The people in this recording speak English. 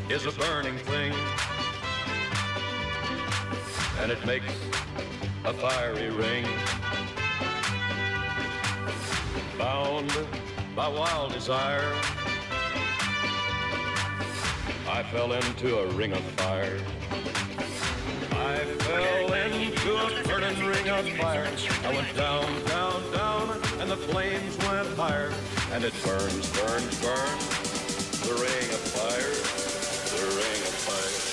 is a burning thing, and it makes a fiery ring. Bound by wild desire, I fell into a ring of fire. I fell into a burning ring of fire. I went down, down, down, and the flames went higher. And it burns, burns, burns, the ring of fire, the ring of fire.